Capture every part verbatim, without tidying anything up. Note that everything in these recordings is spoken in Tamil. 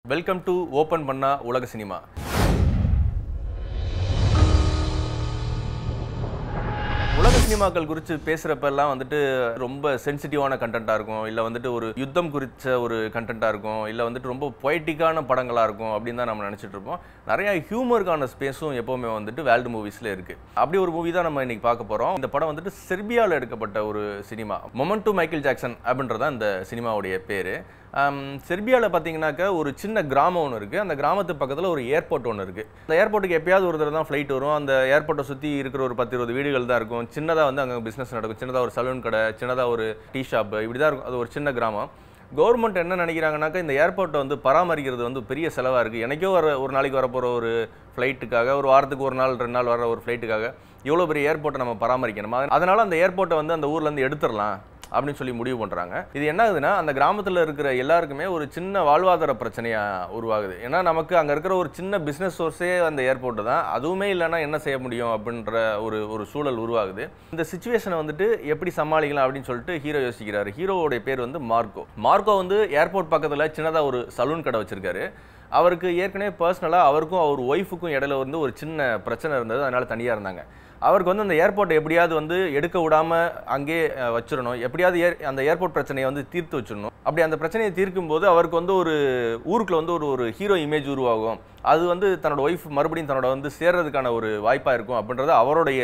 வெல்கம் டு ஓப்பன் பண்ணா உலக சினிமா. உலக சினிமாக்கள் குறித்து பேசுகிறப்பெல்லாம் வந்துட்டு ரொம்ப சென்சிட்டிவான கண்டென்ட்டாக இருக்கும், இல்லை வந்துட்டு ஒரு யுத்தம் குறித்த ஒரு கண்டென்ட்டாக இருக்கும், இல்லை வந்துட்டு ரொம்ப பொய்டிக்கான படங்களாக இருக்கும் அப்படின்னு தான் நம்ம நினச்சிட்டு இருப்போம். நிறையா ஹியூமருக்கான ஸ்பேஸும் எப்போவுமே வந்துட்டு வேர்ல்டு மூவிஸில் இருக்குது. அப்படி ஒரு மூவி தான் நம்ம இன்றைக்கி பார்க்க போகிறோம். இந்த படம் வந்துட்டு செர்பியாவில் எடுக்கப்பட்ட ஒரு சினிமா. மொமெண்டோ மைக்கேல் ஜாக்சன் அப்படின்றதான் இந்த சினிமாவுடைய பேர். செர்பியாவில் பார்த்தீங்கன்னாக்கா ஒரு சின்ன கிராமம் ஒன்று இருக்குது. அந்த கிராமத்து பக்கத்தில் ஒரு ஏர்போர்ட் ஒன்று இருக்குது. அந்த ஏர்போர்ட்டுக்கு எப்பயாவது ஒரு தடவை தான் ஃப்ளைட் வரும். அந்த ஏர்போர்ட்டை சுற்றி இருக்கிற ஒரு பத்து இருபது வீடுகள் தான் இருக்கும். சின்னதாக வந்து அங்கே பிஸ்னஸ் நடக்கும். சின்னதாக ஒரு சலூன் கடை, சின்னதாக ஒரு டீ ஷாப்பு, இப்படி தான் இருக்கும். அது ஒரு சின்ன கிராமம். கவர்மெண்ட் என்ன நினைக்கிறாங்கனாக்கா, இந்த ஏர்போர்ட்டை வந்து பராமரிக்கிறது வந்து பெரிய செலவாக இருக்குது. எனக்கோ வர ஒரு நாளைக்கு வரப்போகிற ஒரு ஃப்ளைட்டுக்காக, ஒரு வாரத்துக்கு ஒரு நாள் ரெண்டு நாள் வர ஒரு ஃப்ளைட்டுக்காக இவ்வளோ பெரிய ஏர்போர்ட்டை நம்ம பராமரிக்கணும். அதனால் அந்த ஏர்போர்ட்டை வந்து அந்த ஊர்லேருந்து எடுத்துடலாம் அப்படின்னு சொல்லி முடிவு பண்ணுறாங்க. இது என்ன ஆகுதுன்னா, அந்த கிராமத்தில் இருக்கிற எல்லாருக்குமே ஒரு சின்ன வாழ்வாதார பிரச்சனையாக உருவாகுது. ஏன்னா நமக்கு அங்கே இருக்கிற ஒரு சின்ன பிஸ்னஸ் சோர்ஸே அந்த ஏர்போர்ட்டு தான். அதுவுமே இல்லைன்னா என்ன செய்ய முடியும் அப்படின்ற ஒரு ஒரு சூழல் உருவாகுது. இந்த சிச்சுவேஷனை வந்துட்டு எப்படி சமாளிக்கலாம் அப்படின்னு சொல்லிட்டு ஹீரோ யோசிக்கிறாரு. ஹீரோவோடைய பேர் வந்து மார்க்கோ. மார்க்கோ வந்து ஏர்போர்ட் பக்கத்தில் சின்னதாக ஒரு சலூன் கடை வச்சுருக்காரு. அவருக்கு ஏற்கனவே பர்சனலாக அவருக்கும் அவர் ஒய்ஃபுக்கும் இடையில வந்து ஒரு சின்ன பிரச்சனை இருந்தது. அதனால் தனியாக இருந்தாங்க. அவருக்கு வந்து அந்த ஏர்போர்ட்டை எப்படியாவது வந்து எடுக்க விடாமல் அங்கேயே வச்சிடணும், எப்படியாவது ஏர் அந்த ஏர்போர்ட் பிரச்சனையை வந்து தீர்த்து வச்சிடணும். அப்படி அந்த பிரச்சனையை தீர்க்கும் போது அவருக்கு வந்து ஒரு ஊருக்குள்ள வந்து ஒரு ஒரு ஹீரோ இமேஜ் உருவாகும். அது வந்து தன்னோட ஒய்ஃப் மறுபடியும் தன்னோட வந்து சேர்றதுக்கான ஒரு வாய்ப்பாக இருக்கும் அப்படின்றது அவருடைய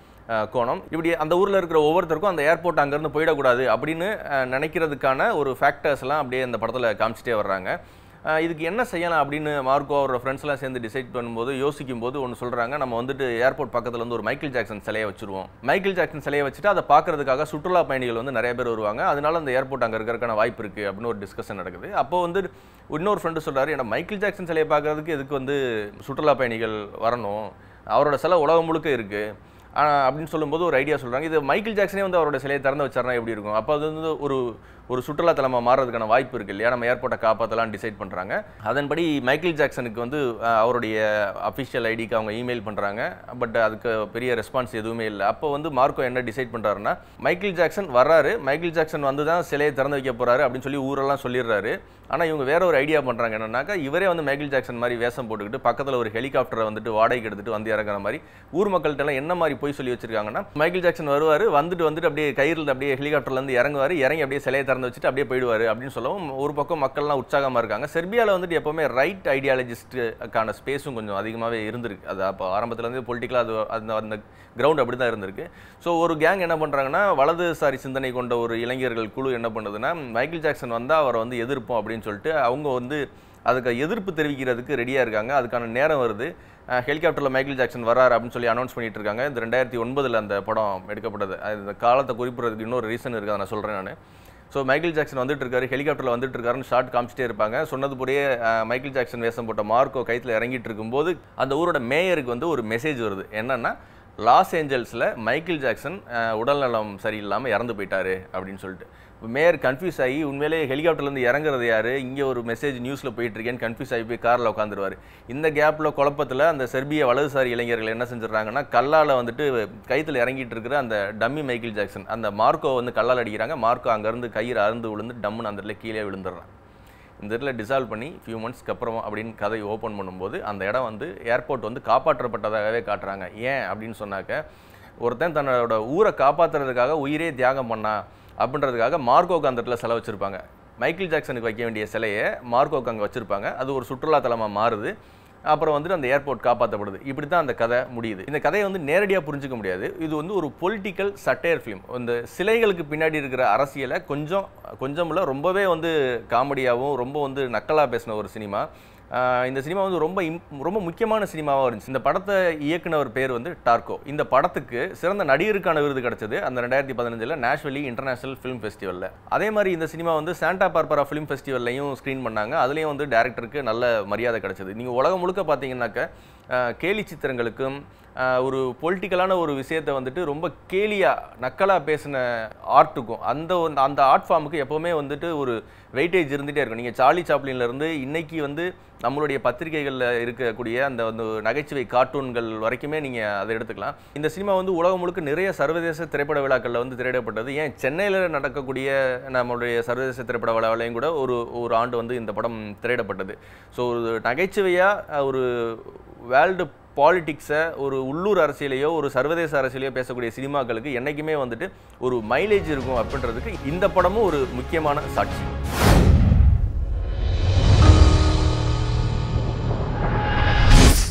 கோணம். இப்படி அந்த ஊரில் இருக்கிற ஒவ்வொருத்தருக்கும் அந்த ஏர்போர்ட் அங்கேருந்து போயிடக்கூடாது அப்படின்னு நினைக்கிறதுக்கான ஒரு ஃபேக்டர்ஸ்லாம் அப்படியே அந்த படத்தில் காமிச்சிட்டே வர்றாங்க. இதுக்கு என்ன செய்யலாம் அப்படின்னு மார்க்கோ அவரோட ஃப்ரெண்ட்ஸ்லாம் சேர்ந்து டிசைட் பண்ணும்போது யோசிக்கும் போது ஒன்று சொல்கிறாங்க, நம்ம வந்துட்டு ஏர்போர்ட் பக்கத்தில் வந்து ஒரு மைக்கேல் ஜாக்சன் சிலையை வச்சுருவோம். மைக்கேல் ஜாக்சன் சிலையை வச்சுட்டு அதை பார்க்கறதுக்காக சுற்றுலா பயணிகள் வந்து நிறைய பேர் வருவாங்க. அதனால அந்த ஏர்போர்ட் அங்கே இருக்கிறதுக்கான வாய்ப்பு இருக்குது அப்படின்னு ஒரு டிஸ்கஷன் நடக்குது. அப்போ வந்து இன்னொரு ஃப்ரெண்டு சொல்கிறாரு, ஏன்னா மைக்கேல் ஜாக்சன் சிலையை பார்க்கறதுக்கு எதுக்கு வந்து சுற்றுலா பயணிகள் வரணும், அவரோட சிலை உலகம் முழுக்க இருக்குது அப்படின்னு சொல்லும்போது ஒரு ஐடியா சொல்கிறாங்க. இது மைக்கேல் ஜாக்சனே வந்து அவரோட சிலையை திறந்து வச்சாருன்னா எப்படி இருக்கும்? அப்போ அது வந்து ஒரு ஒரு சுற்றுலாத்தலமாக மாறுறதுக்கான வாய்ப்பு இருக்குது இல்லையா? நம்ம ஏர்போர்ட்டை காப்பாற்றலாம் டிசைட் பண்ணுறாங்க. அதன்படி மைக்கேல் ஜாக்சனுக்கு வந்து அவருடைய அஃபிஷியல் ஐடிக்கு அவங்க இமெயில் பண்ணுறாங்க. பட் அதுக்கு பெரிய ரெஸ்பான்ஸ் எதுவுமே இல்லை. அப்போ வந்து மார்க்கோ என்ன டிசைட் பண்ணுறாருன்னா, மைக்கேல் ஜாக்சன் வர்றாரு, மைக்கேல் ஜாக்சன் வந்து தான் சிலையை திறந்து வைக்க போகிறாரு அப்படின்னு சொல்லி ஊரெல்லாம் சொல்லிடுறாரு. ஆனால் இவங்க வேற ஒரு ஐடியா பண்ணுறாங்க. என்னன்னாக்கா, இவரே வந்து மைக்கேல் ஜாக்சன் மாதிரி வேஷம் போட்டுக்கிட்டு பக்கத்தில் ஒரு ஹெலிகாப்டரை வந்துட்டு வாடகைக்கு எடுத்துகிட்டு வந்து இறங்குற மாதிரி ஊர் மக்கள்கிட்ட என்ன மாதிரி போய் சொல்லி வச்சிருக்காங்கன்னா, மைக்கேல் ஜாக்சன் வருவார், வந்துட்டு வந்துட்டு அப்படியே கயிறில் அப்படியே ஹெலிகாப்டர்லேருந்து இறங்குவார், இறங்கி அப்படியே சிலையை திறந்து வச்சுட்டு அப்படியே போயிடுவார் அப்படின்னு சொல்லவும் ஒரு பக்கம் மக்கள்லாம் உற்சாகமாக இருக்காங்க. செர்பியாவில் வந்துட்டு எப்போவுமே ரைட் ஐடியாலஜிஸ்டுக்கான ஸ்பேஸும் கொஞ்சம் அதிகமாகவே இருந்திருக்கு. அது அப்போ ஆரம்பத்துலேருந்து பொலிட்டிக்கலாக அது அந்த அந்த கிரவுண்ட் அப்படி தான் இருந்திருக்கு. ஸோ ஒரு கேங் என்ன பண்ணுறாங்கன்னா, வலதுசாரி சிந்தனை கொண்ட ஒரு இளைஞர்கள் குழு என்ன பண்ணுதுன்னா, மைக்கேல் ஜாக்சன் வந்தால் அவரை வந்து எதிர்ப்போம் அப்படின்னு சொல்லிட்டு அவங்க வந்து அதுக்கு எதிர்ப்பு தெரிவிக்கிறதுக்கு ரெடியாக இருக்காங்க. அதுக்கான நேரம் வருது. ஹெலிகாப்டரில் மைக்கேல் ஜாக்சன் வராரு அப்படின்னு சொல்லி அனௌன்ஸ் பண்ணிட்டு இருக்காங்க. இந்த ரெண்டாயிரத்தி ஒன்பதில் அந்த படம் எடுக்கப்பட்டது. இந்த காலத்தை குறிப்பிட்றதுக்கு இன்னொரு ரீசன் இருக்குது, அதை நான் சொல்கிறேன் நான். ஸோ மைக்கேல் ஜாக்சன் வந்துட்டு இருக்காரு, ஹெலிகாப்டரில் வந்துட்டு இருக்காருன்னு ஷார்ட் காமிச்சிட்டே இருப்பாங்க. சொன்னது போலயே மைக்கேல் ஜாக்சன் வேஷம் போட்ட மார்க்கோ கைத்தில் இறங்கிட்டு இருக்கும்போது அந்த ஊரோட மேயருக்கு வந்து ஒரு மெசேஜ் வருது. என்னன்னா, லாஸ் ஏஞ்சல்ஸில் மைக்கேல் ஜாக்சன் உடல்நலம் சரியில்லாமல் இறந்து போயிட்டாரு அப்படின்னு சொல்லிட்டு மேயர் கன்ஃபியூஸ் ஆகி, உண்மையிலேயே ஹெலிகாப்டர்லேருந்து இறங்குறது யார், இங்கே ஒரு மெசேஜ் நியூஸில் போயிட்டுருக்கேன்னு கன்ஃபியூஸ் ஆகி போய் காரில் உட்காந்துருவார். இந்த கேப்பில் குழப்பத்தில் அந்த செர்பிய வலதுசாரி இளைஞர்கள் என்ன செஞ்சிடறாங்கன்னா, கல்லால் வந்துட்டு கைத்தில் இறங்கிட்டு இருக்கிற அந்த டம்மி மைக்கேல் ஜாக்சன் அந்த மார்க்கோ வந்து கல்லால் அடிக்கிறாங்க. மார்க்கோ அங்கேருந்து கயிறு அறுந்து விழுந்து டம்முன்னு அந்த இடத்துல கீழே விழுந்துடுறான். இந்த இடத்துல டிசால்வ் பண்ணி ஃபியூ மந்த்ஸ்க்கு அப்புறம் அப்படின்னு கதை ஓப்பன் பண்ணும்போது அந்த இடம் வந்து ஏர்போர்ட் வந்து காப்பாற்றப்பட்டதாகவே காட்டுறாங்க. ஏன் அப்படின்னு சொன்னாக்க, ஒருத்தன் தன்னோட ஊரை காப்பாற்றுறதுக்காக உயிரே தியாகம் பண்ணா அப்படின்றதுக்காக மார்க்கோக்கு அந்த இடத்துல சிலை வச்சுருப்பாங்க. மைக்கேல் ஜாக்சனுக்கு வைக்க வேண்டிய சிலையை மார்க்கோக்கு அங்கே வச்சுருப்பாங்க. அது ஒரு சுற்றுலாத்தலமாக மாறுது. அப்புறம் வந்துட்டு அந்த ஏர்போர்ட் காப்பாற்றப்படுது. இப்படி தான் அந்த கதை முடியுது. இந்த கதையை வந்து நேரடியாக புரிஞ்சிக்க முடியாது. இது வந்து ஒரு பொலிட்டிக்கல் சட்டையர் ஃபிலிம். இந்த சிலைகளுக்கு பின்னாடி இருக்கிற அரசியலை கொஞ்சம் கொஞ்சம் இல்லை ரொம்பவே வந்து காமெடியாகவும் ரொம்ப வந்து நக்கலாக பேசின ஒரு சினிமா. இந்த சினிமா வந்து ரொம்ப ரொம்ப முக்கியமான சினிமாவாக இருந்துச்சு. இந்த படத்தை இயக்குனவர் பேர் வந்து டார்கோ. இந்த படத்துக்கு சிறந்த நடிகருக்கான விருது கிடைச்சது அந்த ரெண்டாயிரத்தி பதினஞ்சில் நேஷ்வெல்லி இன்டர்நேஷனல் ஃபிலிம் ஃபெஸ்டிவலில். அதே மாதிரி இந்த சினிமா வந்து சாண்டா பார்பரா ஃபிலிம் ஃபெஸ்டிவல்லையும் ஸ்க்ரீன் பண்ணாங்க. அதுலேயும் வந்து டேரக்டருக்கு நல்ல மரியாதை கிடைச்சது. நீங்கள் உலகம் முழுக்க பார்த்தீங்கன்னாக்க கேலி சித்திரங்களுக்கும் ஒரு பொலிட்டிக்கலான ஒரு விஷயத்தை வந்துட்டு ரொம்ப கேலியாக நக்கலாக பேசின ஆர்ட்டுக்கும் அந்த அந்த ஆர்ட் ஃபார்முக்கு எப்போவுமே வந்துட்டு ஒரு வெயிட்டேஜ் இருந்துகிட்டே இருக்கும். நீங்கள் சார்லி சாப்ளின்லேருந்து இன்னைக்கு வந்து நம்மளுடைய பத்திரிகைகளில் இருக்கக்கூடிய அந்த வந்து நகைச்சுவை கார்ட்டூன்கள் வரைக்குமே நீங்கள் அதை எடுத்துக்கலாம். இந்த சினிமா வந்து உலகம் முழுக்க நிறைய சர்வதேச திரைப்பட விழாக்களில் வந்து திரையிடப்பட்டது. ஏன் சென்னையில் நடக்கக்கூடிய நம்மளுடைய சர்வதேச திரைப்பட விழாவிலையும் கூட ஒரு ஒரு ஆண்டு வந்து இந்த படம் திரையிடப்பட்டது. ஸோ ஒரு நகைச்சுவையாக ஒரு வேர்ல்டு பாலிடிக்ஸை ஒரு உள்ளூர் அரசியலையோ ஒரு சர்வதேச அரசியலையோ பேசக்கூடிய சினிமாக்களுக்கு என்றைக்குமே வந்துட்டு ஒரு மைலேஜ் இருக்கும் அப்படின்றதுக்கு இந்த படமும் ஒரு முக்கியமான சாட்சி.